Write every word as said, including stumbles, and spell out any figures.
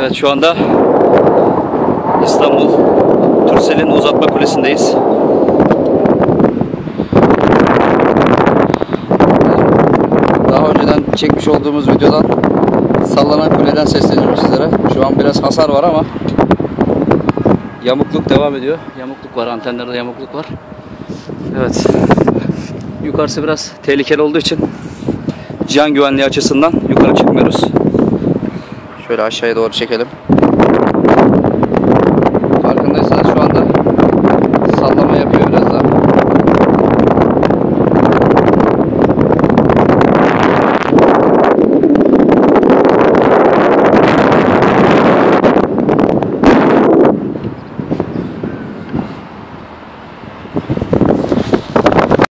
Evet, şu anda İstanbul Tursel'in uzatma kulesindeyiz. Daha önceden çekmiş olduğumuz videodan sallanan kuleden sesleniyorum sizlere. Şu an biraz hasar var ama yamukluk devam ediyor. Yamukluk var, antenlerde yamukluk var. Evet. Yukarısı biraz tehlikeli olduğu için can güvenliği açısından yukarı çıkmıyoruz. Şöyle aşağıya doğru çekelim.